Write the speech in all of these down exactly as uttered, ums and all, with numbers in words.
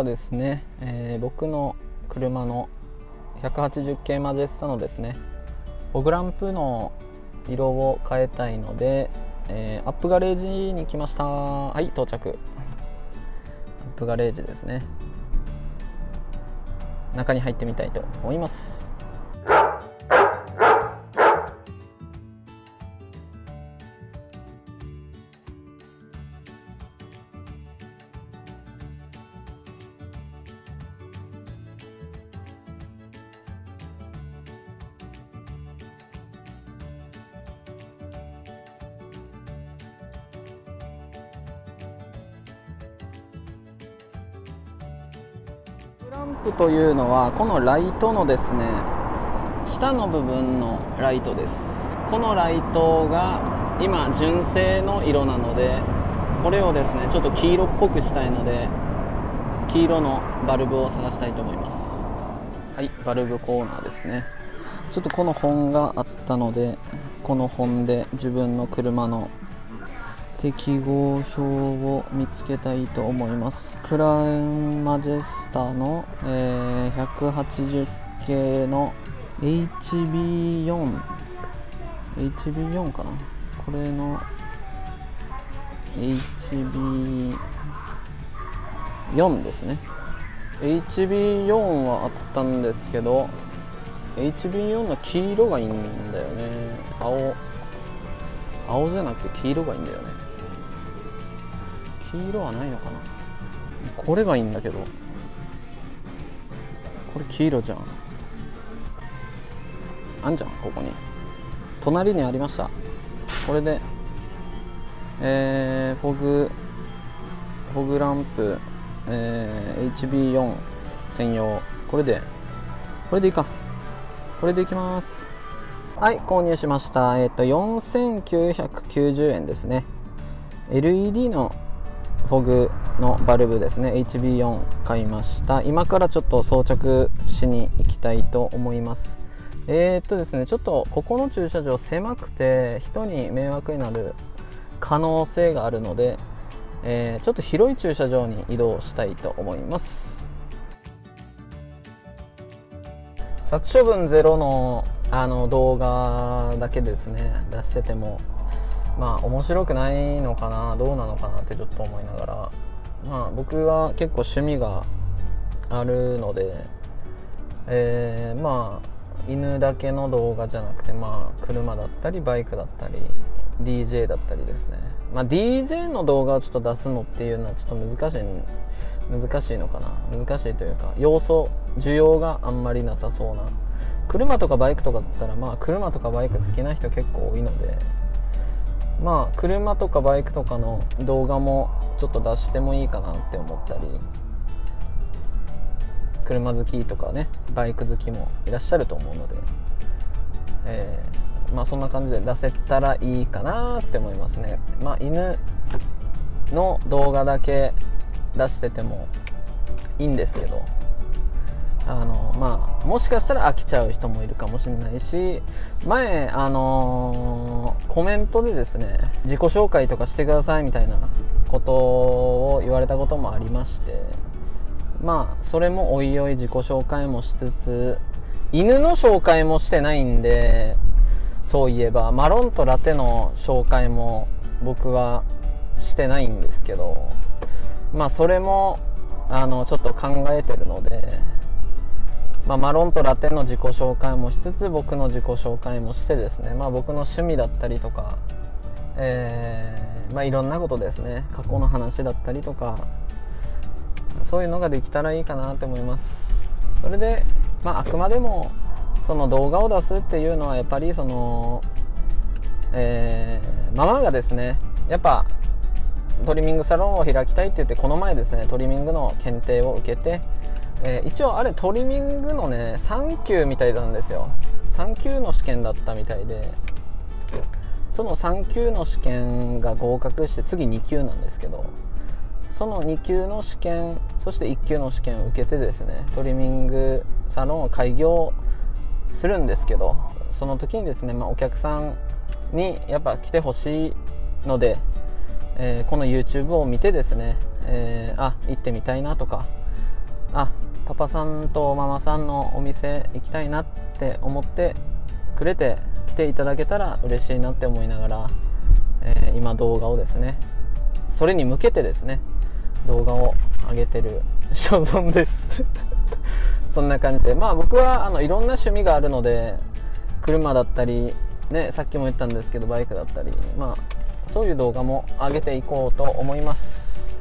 はですね、えー、僕の車の ひゃくはちじゅっけい マジェスタのですねフォグランプの色を変えたいので、えー、アップガレージに来ました。はい、到着。アップガレージですね。中に入ってみたいと思います。ランプというのはこのライトのですね下の部分のライトです。このライトが今純正の色なので、これをですねちょっと黄色っぽくしたいので黄色のバルブを探したいと思います。はい、バルブコーナーですね。ちょっとこの本があったので、この本で自分の車の適合表を見つけたいと思います。クラウンマジェスタの、えー、ひゃくはちじゅっけいの エイチビーよん エイチビーよん かな、これの エイチビーよん ですね。 エイチビーよん はあったんですけど エイチビーよん の黄色がいいんだよね。青青じゃなくて黄色がいいんだよね。黄色はないのかな。これがいいんだけど、これ黄色じゃん。あんじゃん、ここに隣にありました。これでえー、フォグフォグランプ、えー、エイチビーよん 専用、これでこれでいいか、これでいきます。はい、購入しました。えっとよんせんきゅうひゃくきゅうじゅうえんですね。 エルイーディー のフォグのバルブですね。 エイチビーよん 買いました。今からちょっと装着しに行きたいと思います。えー、っとですねちょっとここの駐車場狭くて人に迷惑になる可能性があるので、えー、ちょっと広い駐車場に移動したいと思います。殺処分ゼロのあの動画だけですね出しててもまあ面白くないのかな、どうなのかなってちょっと思いながら、まあ僕は結構趣味があるので、えー、まあ犬だけの動画じゃなくて、まあ車だったりバイクだったり ディージェー だったりですね。まあ ディージェー の動画をちょっと出すのっていうのはちょっと難しい難しいのかな難しいというか、要素需要があんまりなさそうな。車とかバイクとかだったら、まあ車とかバイク好きな人結構多いので、まあ車とかバイクとかの動画もちょっと出してもいいかなって思ったり、車好きとかねバイク好きもいらっしゃると思うので、えー、まあそんな感じで出せたらいいかなって思いますね。まあ犬の動画だけ出しててもいいんですけど、あのまあもしかしたら飽きちゃう人もいるかもしれないし、前あのー、コメントでですね自己紹介とかしてくださいみたいなことを言われたこともありまして、まあそれもおいおい自己紹介もしつつ、犬の紹介もしてないんで、そういえばマロンとラテの紹介も僕はしてないんですけど、まあそれもあのちょっと考えてるので、まあ、マロンとラテの自己紹介もしつつ僕の自己紹介もしてですね、まあ、僕の趣味だったりとか、えーまあ、いろんなことですね、過去の話だったりとか、そういうのができたらいいかなと思います。それで、まあ、あくまでもその動画を出すっていうのはやっぱりその、えー、ママがですねやっぱトリミングサロンを開きたいって言って、この前ですねトリミングの検定を受けて、えー、一応あれトリミングのねさん級みたいなんですよ。さん級の試験だったみたいで、そのさん級の試験が合格して次に級なんですけど、そのに級の試験そしていっ級の試験を受けてですねトリミングサロンを開業するんですけど、その時にですね、まあ、お客さんにやっぱ来てほしいので、えー、この YouTube を見てですね、えー、あ行ってみたいなとか、 あ、パパさんとママさんのお店行きたいなって思ってくれて来ていただけたら嬉しいなって思いながら、えー、今動画をですね、それに向けてですね動画を上げてる所存ですそんな感じで、まあ僕はあのいろんな趣味があるので、車だったりね、さっきも言ったんですけどバイクだったり、まあそういう動画も上げていこうと思います。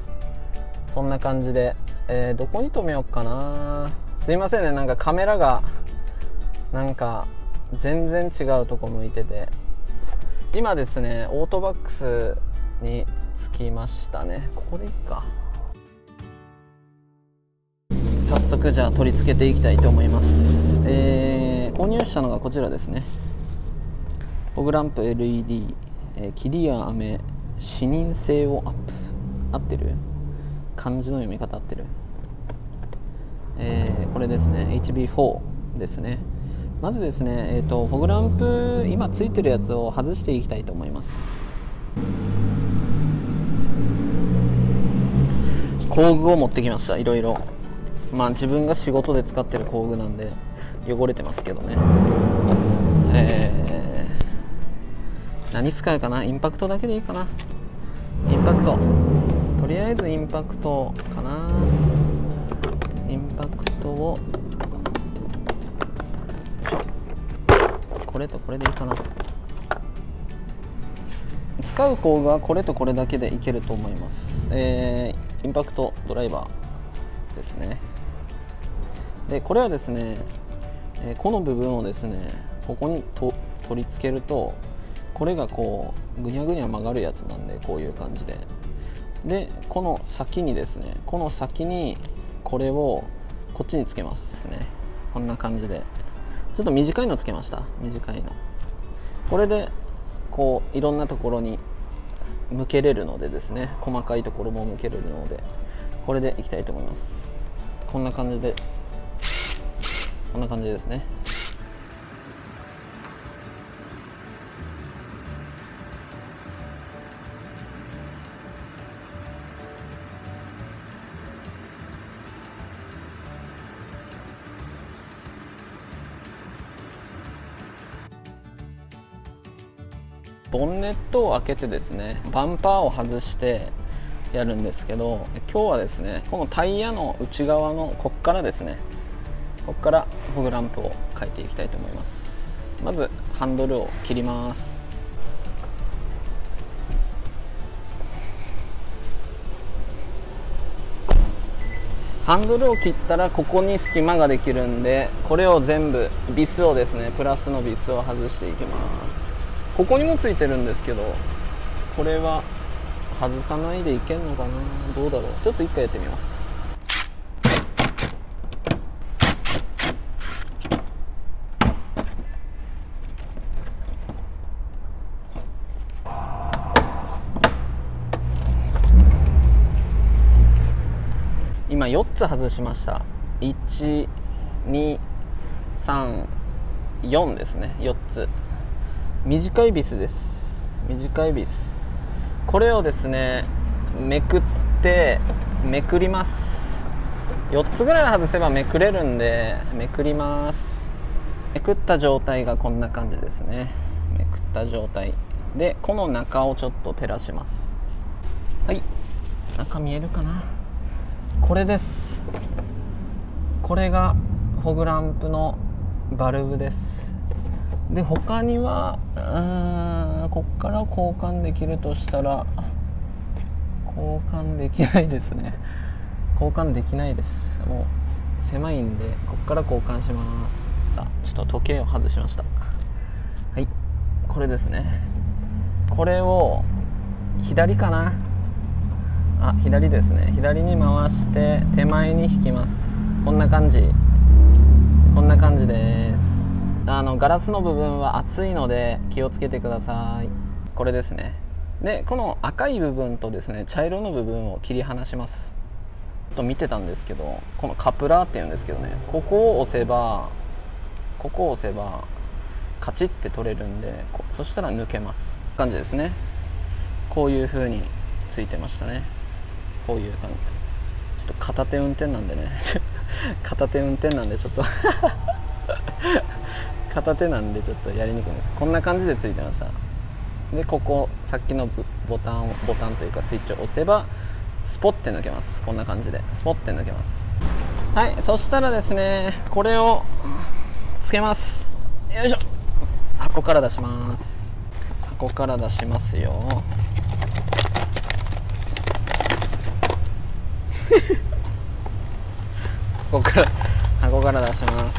そんな感じで、えー、どこに止めようかな。すいませんね、なんかカメラがなんか全然違うとこ向いてて、今ですねオートバックスに着きましたね。ここでいいか。早速じゃあ取り付けていきたいと思います。えー、購入したのがこちらですね。フォグランプ エルイーディー、えー、キリアアメ視認性をアップ。合ってる？漢字の読み方合ってる？えー、これですね エイチビーフォー ですね。まずですね、えーと、フォグランプ今ついてるやつを外していきたいと思います。工具を持ってきました。いろいろ、まあ自分が仕事で使ってる工具なんで汚れてますけどね。えー、何使うかな。インパクトだけでいいかな。インパクト、とりあえずインパクトかな。インパクトをこれとこれでいいかな。使う工具はこれとこれだけでいけると思います。えー、インパクトドライバーですね。でこれはですね、えー、この部分をですねここにと取り付けると、これがこうぐにゃぐにゃ曲がるやつなんで、こういう感じで、でこの先にですねこの先にこれをこっちにつけますね。こんな感じでちょっと短いのつけました。短いの、これでこういろんなところに向けれるのでですね、細かいところも向けれるので、これでいきたいと思います。こんな感じで、こんな感じですね。ボンネットを開けてですね、バンパーを外してやるんですけど、今日はですねこのタイヤの内側のこっからですね、ここからフォグランプを変えていきたいと思います。まずハンドルを切ります。ハンドルを切ったらここに隙間ができるんで、これを全部ビスをですね、プラスのビスを外していきます。ここにもついてるんですけど、これは外さないでいけんのかな。どうだろう。ちょっと一回やってみます。今よっつ外しました。いち、に、さん、よんですね。よっつ。短いビスです。短いビス。これをですねめくってめくります。よっつぐらい外せばめくれるんでめくります。めくった状態がこんな感じですね。めくった状態でこの中をちょっと照らします。はい、中見えるかな。これです。これがフォグランプのバルブです。で他にはうーんこっから交換できるとしたら交換できないですね。交換できないです。もう狭いんでこっから交換します。あ、ちょっと時計を外しました。はい、これですね。これを左かなあ、左ですね。左に回して手前に引きます。こんな感じ、こんな感じです。あのガラスの部分は熱いので気をつけてください。これですね。でこの赤い部分とですね茶色の部分を切り離します。ちょっと見てたんですけど、このカプラーっていうんですけどね、ここを押せばここを押せばカチッて取れるんで、そしたら抜けます感じですね。こういう風についてましたね。こういう感じ。ちょっと片手運転なんでね片手運転なんでちょっと片手なんでちょっとやりにくいんです。こんな感じでついてました。でここさっきのボタンをボタンというかスイッチを押せばスポッて抜けます。こんな感じでスポッて抜けます。はい、そしたらですね、これをつけます。よいしょ。箱から出します。箱から出しますよここから箱から出します。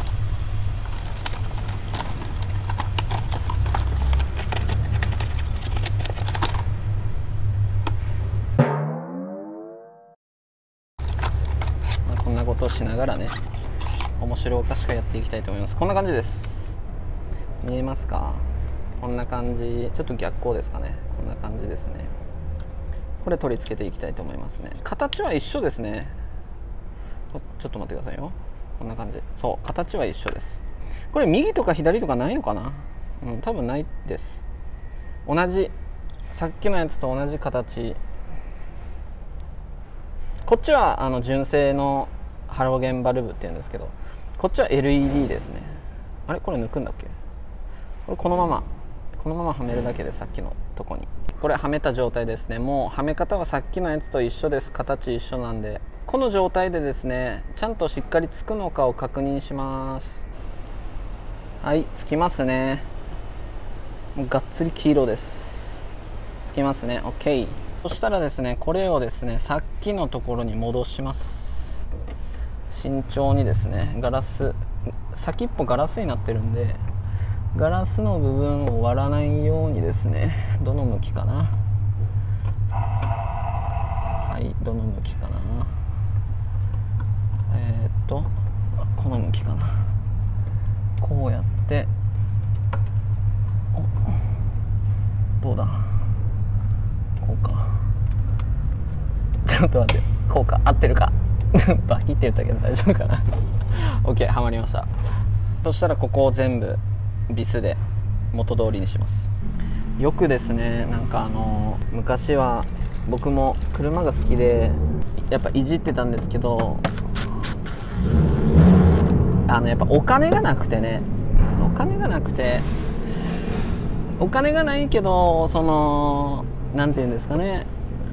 こんなことをしながらね、面白おかしくやっていきたいと思います。こんな感じです。見えますか？こんな感じ。ちょっと逆光ですかね。こんな感じですね。これ取り付けていきたいと思いますね。形は一緒ですね。ちょっと待ってくださいよ。こんな感じ。そう、形は一緒です。これ右とか左とかないのかな？うん、多分ないです。同じ、さっきのやつと同じ形。こっちはあの純正のハロゲンバルブっていうんですけど、こっちは エルイーディー ですね。あれこれ抜くんだっけ？これこのままこのままはめるだけで、さっきのとこにこれはめた状態ですね。もうはめ方はさっきのやつと一緒です。形一緒なんで、この状態でですね、ちゃんとしっかりつくのかを確認します。はい、つきますね。もうがっつり黄色です。つきますね。 OK。 そしたらですね、これをですね、さっきのところに戻します。慎重にですね、ガラス先っぽガラスになってるんで、ガラスの部分を割らないようにですね、どの向きかな、はい、どの向きかな、えー、っとこの向きかな、こうやって、お、どうだ、こうか、ちょっと待って、こうか、合ってるかバキって言ったけど大丈夫かなOK、 はまりました。そしたらここを全部ビスで元通りにします。よくですね、なんかあの昔は僕も車が好きでやっぱいじってたんですけど、あのやっぱお金がなくてね、お金がなくてお金がないけど、そのなんて言うんですかね、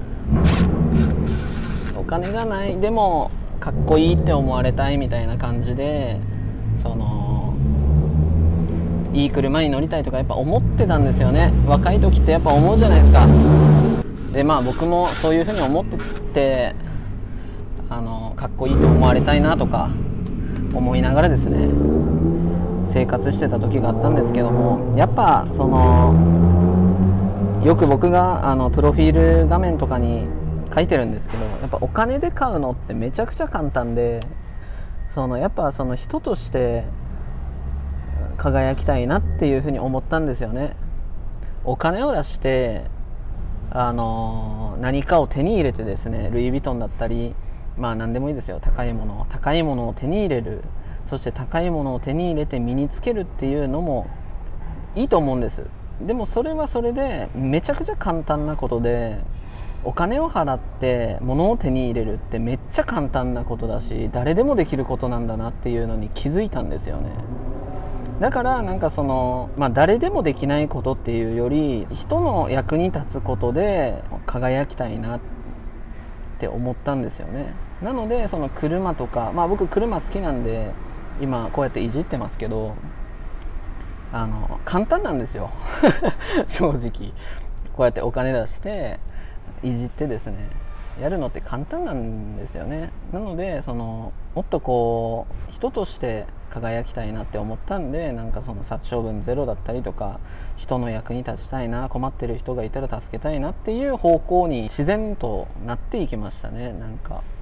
お金がないでもかっこいいって思われたいみたいな感じで、そのいい車に乗りたいとかやっぱ思ってたんですよね。若い時ってやっぱ思うじゃないですか。でまあ僕もそういうふうに思ってて、あのかっこいいと思われたいなとか思いながらですね、生活してた時があったんですけども、やっぱそのよく僕があのプロフィール画面とかに書いてるんですけど、やっぱお金で買うのってめちゃくちゃ簡単で、そのやっぱその人として輝きたいなっていうふうに思ったんですよね。お金を出してあの何かを手に入れてですね、ルイ・ヴィトンだったり、まあ何でもいいですよ、高いもの高いものを手に入れる、そして高いものを手に入れて身につけるっていうのもいいと思うんです。でもそれはそれでめちゃくちゃ簡単なことで、お金を払って物を手に入れるってめっちゃ簡単なことだし、誰でもできることなんだなっていうのに気づいたんですよね。だからなんかその、まあ、誰でもできないことっていうより、人の役に立つことで輝きたいなって思ったんですよね。なのでその車とか、まあ僕車好きなんで今こうやっていじってますけど、あの簡単なんですよ正直こうやってお金出していじってですね、やるのって簡単なんですよね。なのでそのもっとこう人として輝きたいなって思ったんで、なんかその殺処分ゼロだったりとか、人の役に立ちたいな、困ってる人がいたら助けたいなっていう方向に自然となっていきましたね。なんか